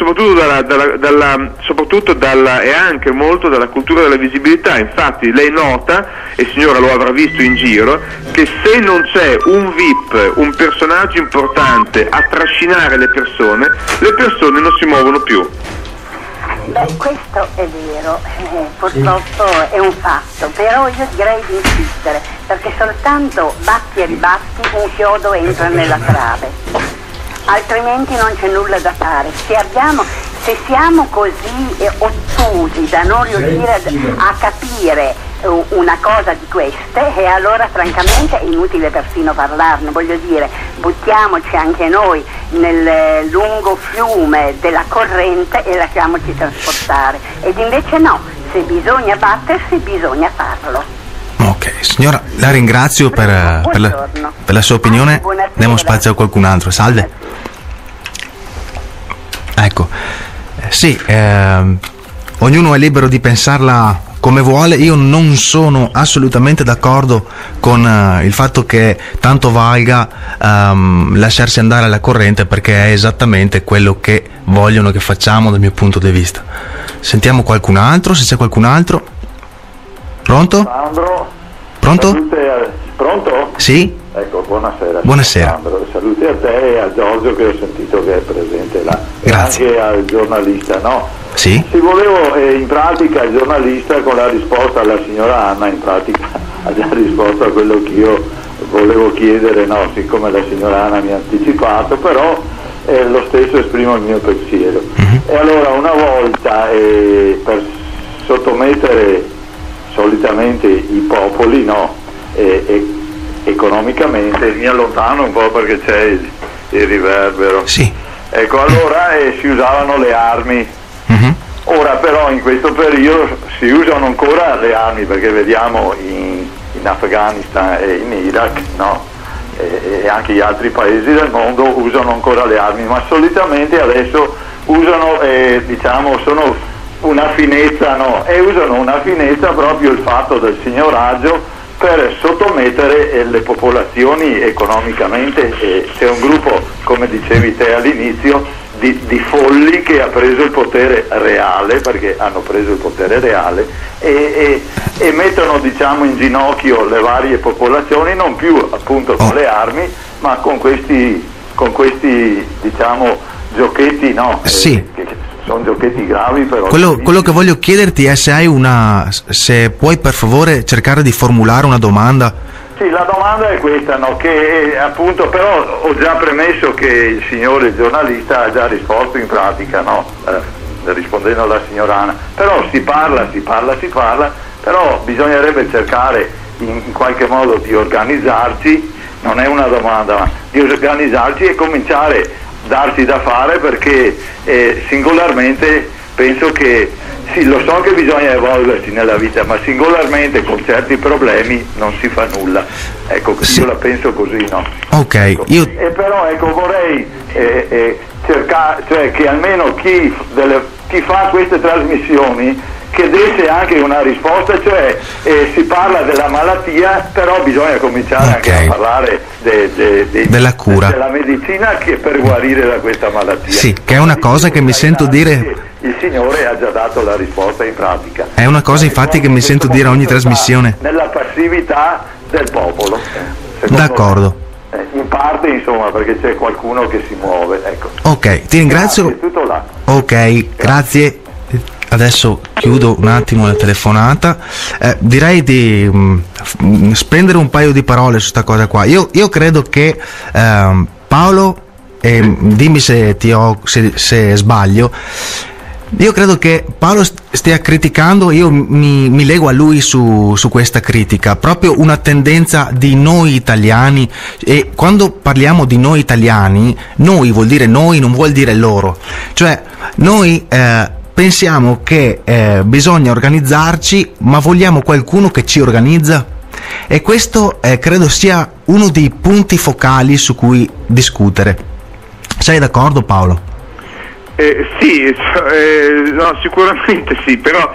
soprattutto e anche molto dalla cultura della visibilità. Infatti lei nota, e signora lo avrà visto in giro, che se non c'è un VIP, un personaggio importante a trascinare le persone non si muovono più. Beh, questo è vero, purtroppo è un fatto, però io direi di insistere, perché soltanto batti e ribatti un chiodo entra nella trave, altrimenti non c'è nulla da fare. Se siamo così ottusi da non riuscire a capire una cosa di queste, e allora francamente è inutile persino parlarne, voglio dire, buttiamoci anche noi nel lungo fiume della corrente e lasciamoci trasportare. Ed invece no, se bisogna battersi bisogna farlo. Ok, signora, la ringrazio per la sua opinione. Diamo spazio a qualcun altro. Salve. Ecco, sì, ognuno è libero di pensarla come vuole. Io non sono assolutamente d'accordo con il fatto che tanto valga lasciarsi andare alla corrente, perché è esattamente quello che vogliono che facciamo dal mio punto di vista. Sentiamo qualcun altro, se c'è qualcun altro. Pronto? Sandro. Pronto? Salute, pronto? Sì? Ecco, buonasera. Buonasera. Sandro. Saluti a te e a Giorgio, che ho sentito che è presente là. Grazie. E anche al giornalista, no? Sì? Sì, volevo, in pratica il giornalista con la risposta alla signora Anna, in pratica ha già risposto a quello che io volevo chiedere, no? Siccome la signora Anna mi ha anticipato, però lo stesso esprimo il mio pensiero. E allora, una volta, per sottomettere solitamente i popoli, no? Economicamente, mi allontano un po' perché c'è il riverbero. Sì. Ecco, allora si usavano le armi. Ora però in questo periodo si usano ancora le armi, perché vediamo in Afghanistan e in Iraq, no? E anche gli altri paesi del mondo usano ancora le armi, ma solitamente adesso usano, diciamo, sono una finezza, no? E usano una finezza proprio il fatto del signoraggio per sottomettere le popolazioni economicamente. C'è un gruppo, come dicevi te all'inizio, di folli che ha preso il potere reale, perché hanno preso il potere reale, e mettono, diciamo, in ginocchio le varie popolazioni, non più appunto con le armi, ma con questi diciamo giochetti, no? Sì. Che sono giochetti gravi, però. Quello che voglio chiederti è se puoi per favore cercare di formulare una domanda. Sì, la domanda è questa, no? Che appunto, però ho già premesso che il signore giornalista ha già risposto in pratica, no? Rispondendo alla signora Anna. Però si parla, però bisognerebbe cercare in qualche modo di organizzarci, non è una domanda, ma di organizzarci e cominciare a darsi da fare, perché singolarmente penso che sì, lo so che bisogna evolversi nella vita, ma singolarmente con certi problemi non si fa nulla. Ecco, sì. Io la penso così, no? Ok, ecco. io... E però ecco, vorrei cercare, cioè che almeno chi fa queste trasmissioni che desse anche una risposta, cioè si parla della malattia, però bisogna cominciare anche a parlare della cura, della medicina, che per guarire da questa malattia. Sì, che è una cosa che mi sento dire... Il Signore ha già dato la risposta in pratica. È una cosa infatti che mi sento dire a ogni trasmissione. Nella passività del popolo. D'accordo. In parte, insomma, perché c'è qualcuno che si muove, ecco. Ok, ti ringrazio. Grazie, tutto là. Ok, grazie. Adesso chiudo un attimo la telefonata. Direi di spendere un paio di parole su questa cosa qua. Io credo che Paolo, dimmi se sbaglio, io credo che Paolo stia criticando, io mi lego a lui su questa critica, proprio una tendenza di noi italiani. E quando parliamo di noi italiani, noi vuol dire noi, non vuol dire loro. Cioè noi pensiamo che bisogna organizzarci, ma vogliamo qualcuno che ci organizza, e questo credo sia uno dei punti focali su cui discutere. Sei d'accordo, Paolo? Sì, no, sicuramente sì, però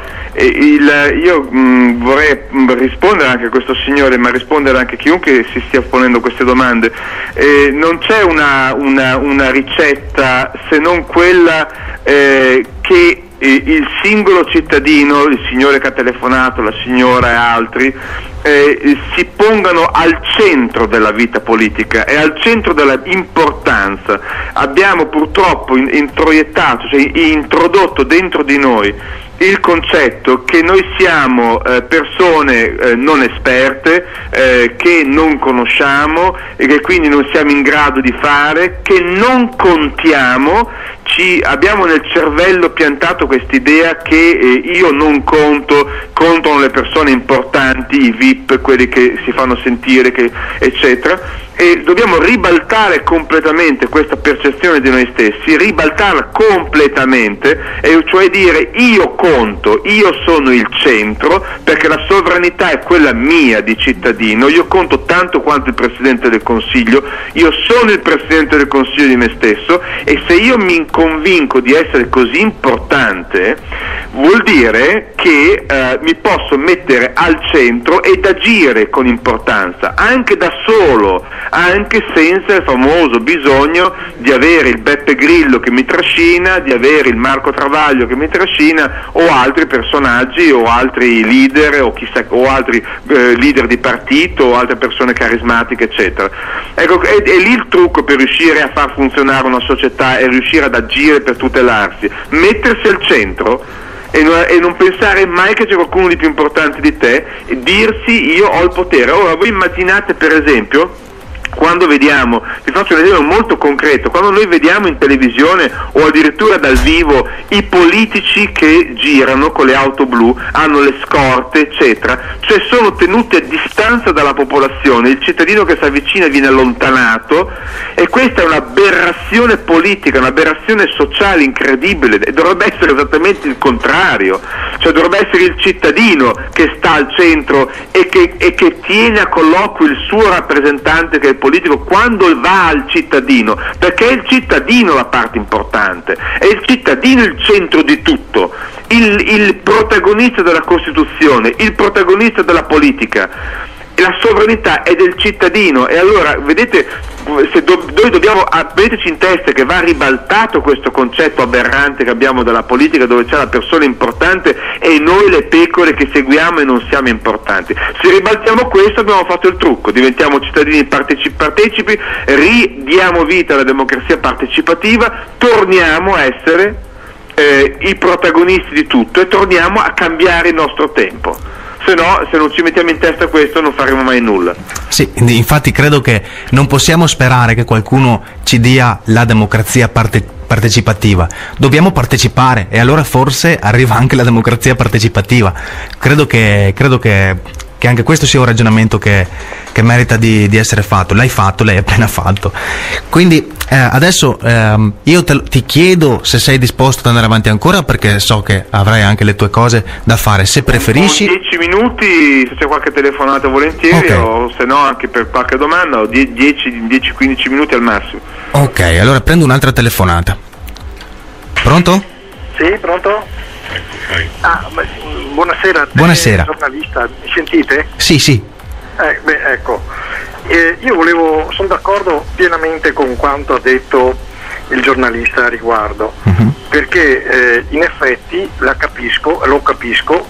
io vorrei rispondere anche a questo signore, ma rispondere anche a chiunque si stia ponendo queste domande. Non c'è una ricetta, se non quella che il singolo cittadino, il signore che ha telefonato, la signora e altri, si pongano al centro della vita politica e al centro della importanza importanza. Abbiamo purtroppo introiettato, cioè introdotto dentro di noi il concetto che noi siamo persone non esperte, che non conosciamo e che quindi non siamo in grado di fare, che non contiamo. Abbiamo nel cervello piantato quest'idea che io non conto, contano le persone importanti, i VIP, quelli che si fanno sentire, eccetera. E dobbiamo ribaltare completamente questa percezione di noi stessi, ribaltarla completamente, e cioè dire: io conto, io sono il centro, perché la sovranità è quella mia di cittadino, io conto tanto quanto il Presidente del Consiglio, io sono il Presidente del Consiglio di me stesso, e se io mi convinco di essere così importante, vuol dire che mi posso mettere al centro ed agire con importanza, anche da solo, anche senza il famoso bisogno di avere il Beppe Grillo che mi trascina, di avere il Marco Travaglio che mi trascina, o altri personaggi o altri leader o chissà, o altri leader di partito o altre persone carismatiche, eccetera. Ecco, è lì il trucco per riuscire a far funzionare una società e riuscire ad agire per tutelarsi: mettersi al centro e non pensare mai che c'è qualcuno di più importante di te, e dirsi: io ho il potere. Ora voi immaginate, per esempio, quando vediamo, vi faccio un esempio molto concreto, quando noi vediamo in televisione o addirittura dal vivo i politici che girano con le auto blu, hanno le scorte, eccetera, cioè sono tenuti a distanza dalla popolazione, il cittadino che si avvicina viene allontanato, e questa è un'aberrazione politica, un'aberrazione sociale incredibile, e dovrebbe essere esattamente il contrario, cioè dovrebbe essere il cittadino che sta al centro e che tiene a colloquio il suo rappresentante, che è il politico, quando va al cittadino, perché è il cittadino la parte importante, è il cittadino il centro di tutto, il protagonista della Costituzione, il protagonista della politica. La sovranità è del cittadino, e allora vedete, se noi dobbiamo metterci in testa che va ribaltato questo concetto aberrante che abbiamo della politica, dove c'è la persona importante e noi le pecore che seguiamo e non siamo importanti. Se ribaltiamo questo abbiamo fatto il trucco, diventiamo cittadini partecipi, ridiamo vita alla democrazia partecipativa, torniamo a essere i protagonisti di tutto e torniamo a cambiare il nostro tempo. Se no, se non ci mettiamo in testa questo, non faremo mai nulla. Sì, infatti credo che non possiamo sperare che qualcuno ci dia la democrazia partecipativa. Dobbiamo partecipare, e allora forse arriva anche la democrazia partecipativa. Credo che anche questo sia un ragionamento che merita di essere fatto. L'hai appena fatto. Quindi adesso io ti chiedo se sei disposto ad andare avanti ancora, perché so che avrai anche le tue cose da fare. Se preferisci 10 minuti, se c'è qualche telefonata volentieri, okay. O se no anche per qualche domanda, o 10-15 minuti al massimo. Ok, allora prendo un'altra telefonata. Pronto? Sì, pronto? Buonasera. Buonasera. Giornalista, mi sentite? Sì. Ecco, io sono d'accordo pienamente con quanto ha detto il giornalista a riguardo, perché in effetti lo capisco,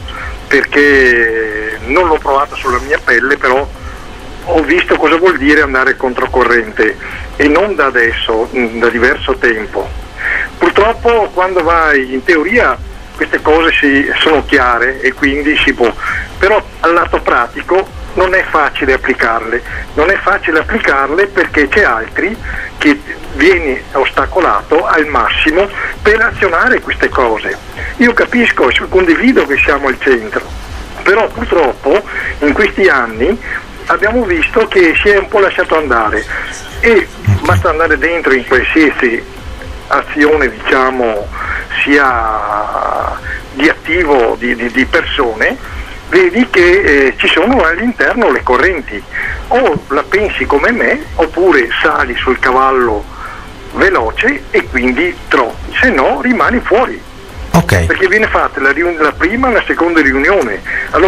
perché non l'ho provato sulla mia pelle, però ho visto cosa vuol dire andare controcorrente, e non da adesso, da diverso tempo. Purtroppo quando vai in teoria queste cose sono chiare e quindi si può, però al lato pratico non è facile applicarle, perché c'è altri che viene ostacolato al massimo per azionare queste cose. Io capisco, condivido che siamo al centro, però purtroppo in questi anni abbiamo visto che si è un po' lasciato andare, e basta andare dentro in qualsiasi azione, diciamo, sia di attivo di persone, vedi che ci sono all'interno le correnti, o la pensi come me oppure sali sul cavallo veloce e quindi troppi, se no rimani fuori. Okay. Perché viene fatta la prima e la seconda riunione.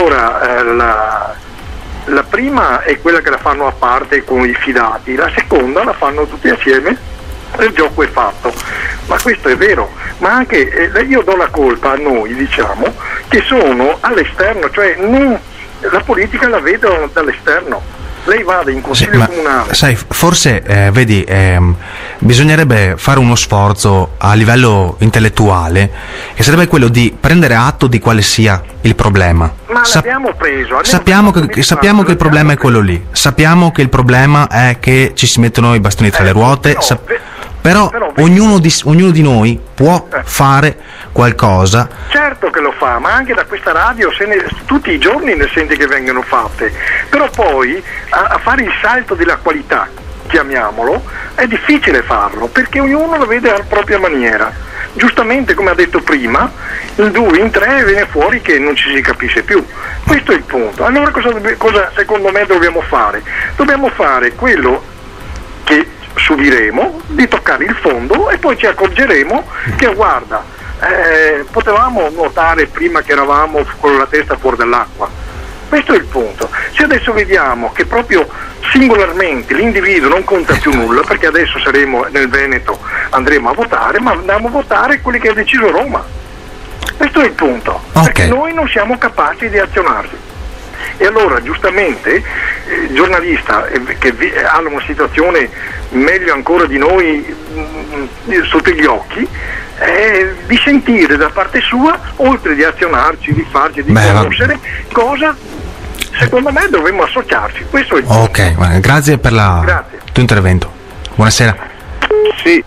Allora la prima è quella che la fanno a parte con i fidati, la seconda la fanno tutti assieme e il gioco è fatto. Ma questo è vero, ma anche io do la colpa a noi, diciamo, che sono all'esterno, cioè la politica la vedo dall'esterno, lei vada in consiglio comunale. Sai, forse vedi, bisognerebbe fare uno sforzo a livello intellettuale, che sarebbe quello di prendere atto di quale sia il problema. Ma l'abbiamo preso. Sappiamo che il problema è quello lì. Sappiamo che il problema è che ci si mettono i bastoni tra le ruote. Però ognuno di noi può fare qualcosa. Certo che lo fa, ma anche da questa radio tutti i giorni ne sente che vengono fatte. Però poi a fare il salto della qualità, chiamiamolo, è difficile farlo, perché ognuno lo vede alla propria maniera. Giustamente, come ha detto prima, in 2, in 3 viene fuori che non ci si capisce più. Questo è il punto. Allora cosa secondo me dobbiamo fare? Dobbiamo fare quello che subiremo, di toccare il fondo, e poi ci accorgeremo che guarda, potevamo nuotare prima che eravamo con la testa fuori dall'acqua. Questo è il punto. Se adesso vediamo che proprio singolarmente l'individuo non conta più nulla, perché adesso saremo nel Veneto, andremo a votare, ma andiamo a votare quelli che ha deciso Roma. Questo è il punto, perché noi non siamo capaci di azionarci. E allora giustamente il giornalista che ha una situazione meglio ancora di noi sotto gli occhi, di sentire da parte sua, oltre di azionarci, di farci, di conoscere cosa, secondo me dovremmo associarci. Questo è il punto. Ok, grazie per il tuo intervento. Buonasera. Sì,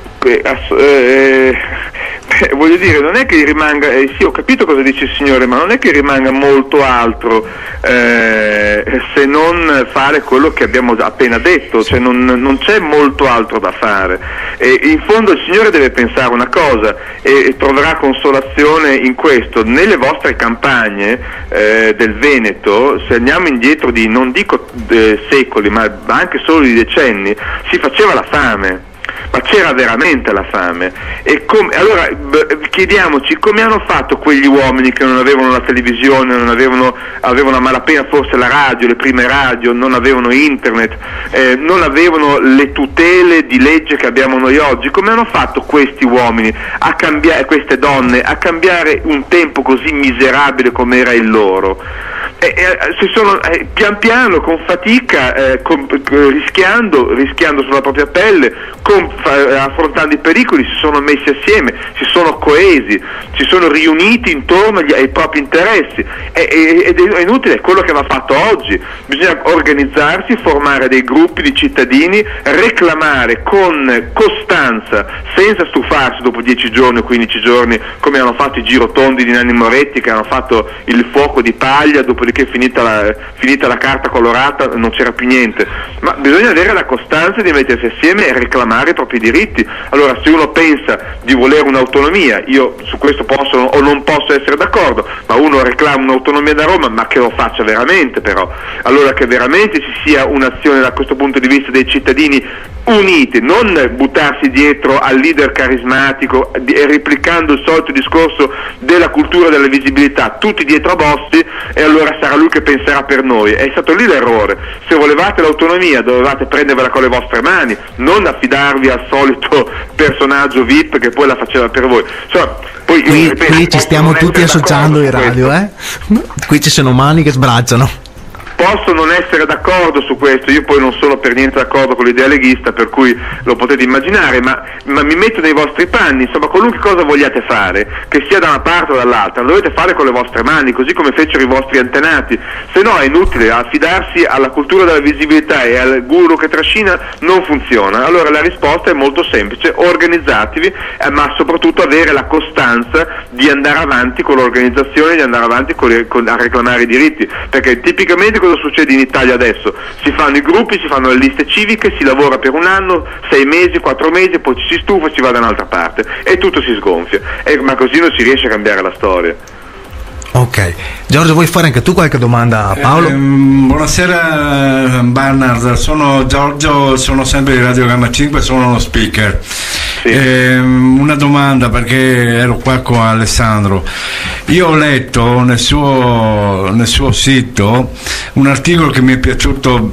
voglio dire, non è che rimanga, sì, ho capito cosa dice il signore, ma non è che rimanga molto altro se non fare quello che abbiamo appena detto, cioè non c'è molto altro da fare. In fondo il signore deve pensare una cosa, e troverà consolazione in questo: nelle vostre campagne del Veneto, se andiamo indietro di, non dico secoli, ma anche solo di decenni, si faceva la fame. Ma c'era veramente la fame, e allora chiediamoci come hanno fatto quegli uomini che non avevano la televisione, avevano a malapena forse la radio, le prime radio, non avevano internet, non avevano le tutele di legge che abbiamo noi oggi. Come hanno fatto questi uomini a cambiare, queste donne, a cambiare un tempo così miserabile come era il loro? Si sono pian piano, con fatica, rischiando sulla propria pelle, affrontando i pericoli, si sono messi assieme, si sono coesi, si sono riuniti intorno ai propri interessi, ed è inutile quello che va fatto oggi. Bisogna organizzarsi, formare dei gruppi di cittadini, reclamare con costanza, senza stufarsi dopo 10 giorni o 15 giorni, come hanno fatto i girotondi di Nanni Moretti, che hanno fatto il fuoco di paglia, dopodiché finita la carta colorata non c'era più niente. Ma bisogna avere la costanza di mettersi assieme e reclamare i propri diritti. Allora, se uno pensa di volere un'autonomia, io su questo posso o non posso essere d'accordo, ma uno reclama un'autonomia da Roma, ma che lo faccia veramente, però. Allora che veramente ci sia un'azione da questo punto di vista dei cittadini uniti, non buttarsi dietro al leader carismatico e replicando il solito discorso della cultura della visibilità, tutti dietro a Bossi, e allora sarà lui che penserà per noi. È stato lì l'errore. Se volevate l'autonomia dovevate prendervela con le vostre mani, non affidarvi al solito personaggio VIP che poi la faceva per voi. Cioè, poi, qui ci stiamo tutti associando in radio, qui ci sono mani che sbracciano. Posso non essere d'accordo su questo, io poi non sono per niente d'accordo con l'idea leghista, per cui lo potete immaginare, ma mi metto nei vostri panni. Insomma, qualunque cosa vogliate fare, che sia da una parte o dall'altra, lo dovete fare con le vostre mani, così come fecero i vostri antenati, se no è inutile affidarsi alla cultura della visibilità e al guru che trascina, non funziona. Allora la risposta è molto semplice: organizzatevi, ma soprattutto avere la costanza di andare avanti con l'organizzazione, di andare avanti a reclamare i diritti, perché tipicamente cosa succede in Italia adesso? Si fanno i gruppi, si fanno le liste civiche, si lavora per un anno, 6 mesi, 4 mesi, poi ci si stufa e si va da un'altra parte e tutto si sgonfia, ma così non si riesce a cambiare la storia. Ok, Giorgio, vuoi fare anche tu qualche domanda a Paolo? Buonasera Bernard, sono Giorgio, sono sempre di Radio Gamma 5, sono uno speaker. Sì. Una domanda, perché ero qua con Alessandro. Io ho letto nel suo sito un articolo che mi è piaciuto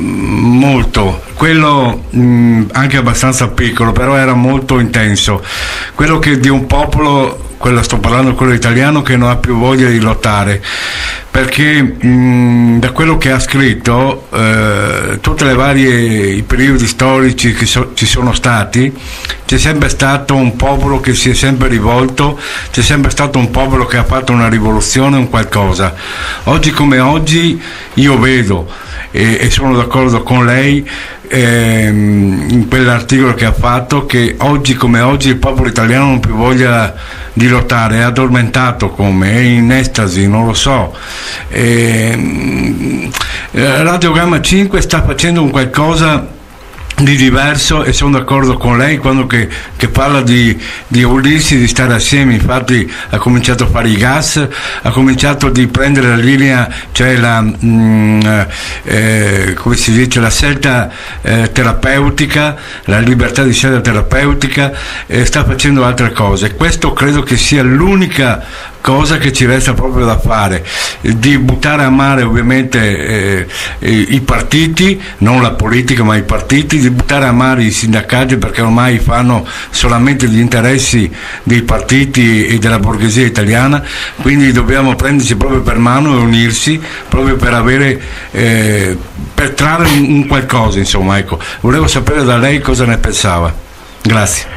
molto, quello anche abbastanza piccolo, però era molto intenso, quello che di un popolo sto parlando quello italiano, che non ha più voglia di lottare, perché da quello che ha scritto, tutte le varie i periodi storici che ci sono stati, c'è sempre stato un popolo che si è sempre rivolto, c'è sempre stato un popolo che ha fatto una rivoluzione, un qualcosa. Oggi come oggi io vedo, e sono d'accordo con lei in quell'articolo che ha fatto, che oggi come oggi il popolo italiano non ha più voglia di lottare, è addormentato, come è in estasi, non lo so. Radio Gamma 5 sta facendo un qualcosa di diverso, e sono d'accordo con lei quando che parla di unirsi, di stare assieme. Infatti ha cominciato a fare i gas, ha cominciato di prendere la linea, cioè come si dice, la scelta terapeutica, la libertà di scelta terapeutica, sta facendo altre cose. Questo credo che sia l'unica cosa che ci resta proprio da fare, di buttare a mare ovviamente i partiti, non la politica ma i partiti, di buttare a mare i sindacati, perché ormai fanno solamente gli interessi dei partiti e della borghesia italiana. Quindi dobbiamo prenderci proprio per mano e unirsi proprio per avere per trarre un qualcosa, insomma. Ecco, volevo sapere da lei cosa ne pensava. Grazie.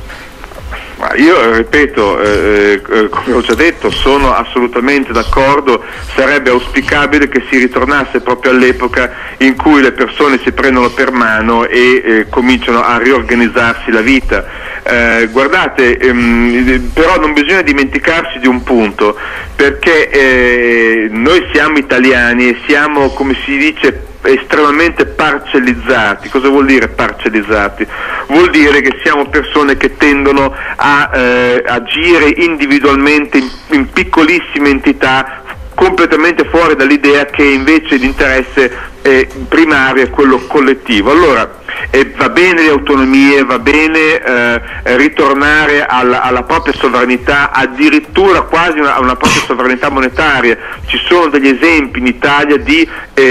Io ripeto, come ho già detto, sono assolutamente d'accordo. Sarebbe auspicabile che si ritornasse proprio all'epoca in cui le persone si prendono per mano e cominciano a riorganizzarsi la vita. Guardate, però non bisogna dimenticarsi di un punto, perché noi siamo italiani e siamo, come si dice, estremamente parcellizzati. Cosa vuol dire parcellizzati? Vuol dire che siamo persone che tendono a agire individualmente in piccolissime entità, completamente fuori dall'idea che invece l'interesse primario è quello collettivo. Allora va bene le autonomie, va bene ritornare alla propria sovranità, addirittura quasi a una propria sovranità monetaria. Ci sono degli esempi in Italia di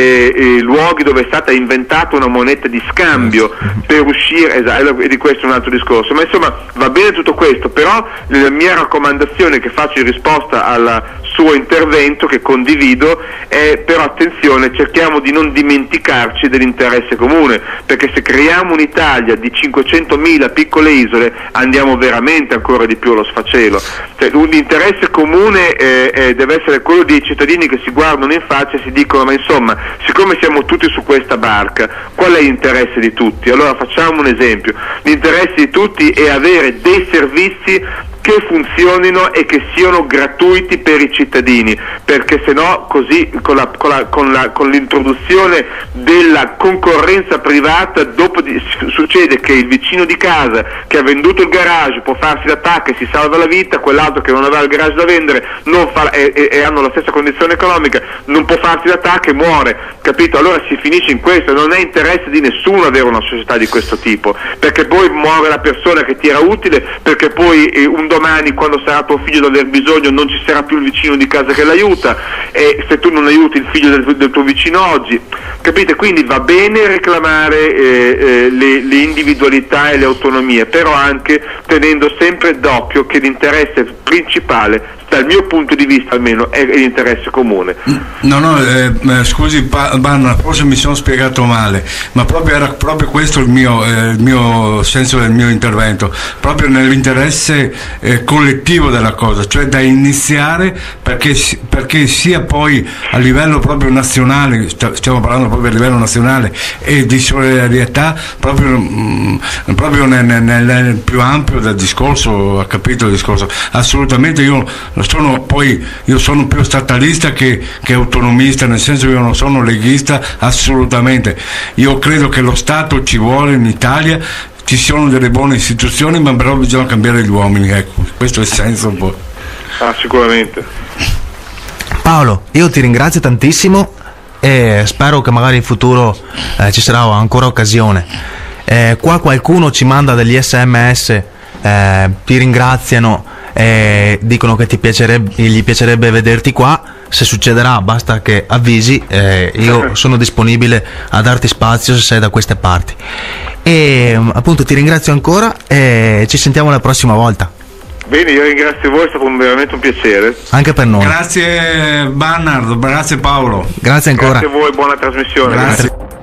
luoghi dove è stata inventata una moneta di scambio per uscire, e di questo è un altro discorso. Ma insomma va bene tutto questo, però la mia raccomandazione che faccio in risposta al suo intervento, che condivido, è però attenzione, cerchiamo di non dimenticarci dell'interesse comune, perché se creiamo un'Italia di 500.000 piccole isole andiamo veramente ancora di più allo sfacelo. Cioè, l'interesse comune deve essere quello dei cittadini che si guardano in faccia e si dicono: ma insomma, siccome siamo tutti su questa barca, qual è l'interesse di tutti? Allora facciamo un esempio: l'interesse di tutti è avere dei servizi che funzionino e che siano gratuiti per i cittadini, perché se no così con l'introduzione della concorrenza privata succede che il vicino di casa che ha venduto il garage può farsi l'attacco e si salva la vita, quell'altro che non aveva il garage da vendere e hanno la stessa condizione economica non può farsi l'attacco e muore, capito? Allora si finisce in questo. Non è interesse di nessuno avere una società di questo tipo, perché poi muore la persona che ti era utile, perché poi un domani, quando sarà tuo figlio ad aver bisogno, non ci sarà più il vicino di casa che l'aiuta, e se tu non aiuti il figlio del tuo vicino oggi, capite? Quindi va bene reclamare le individualità e le autonomie, però anche tenendo sempre d'occhio che l'interesse principale, dal mio punto di vista almeno, è l'interesse comune. Scusi Banna, forse mi sono spiegato male, ma era proprio questo il mio senso del mio intervento, proprio nell'interesse collettivo della cosa, cioè da iniziare, perché sia poi a livello proprio nazionale, stiamo parlando proprio a livello nazionale, e di solidarietà proprio nel più ampio del discorso. Ha capito il discorso? Assolutamente. Io sono più statalista che autonomista, nel senso che io non sono leghista, assolutamente. Io credo che lo Stato ci vuole in Italia, ci sono delle buone istituzioni, ma però bisogna cambiare gli uomini, ecco, questo è il senso un po'. Sicuramente. Paolo, io ti ringrazio tantissimo e spero che magari in futuro ci sarà ancora occasione. Qua qualcuno ci manda degli SMS, ti ringraziano, dicono che gli piacerebbe vederti qua. Se succederà basta che avvisi, io sono disponibile a darti spazio se sei da queste parti. E appunto ti ringrazio ancora e ci sentiamo la prossima volta. Bene, io ringrazio voi, è stato veramente un piacere. Anche per noi. Grazie Bernard, grazie Paolo. Grazie ancora. Grazie a voi, buona trasmissione. Grazie.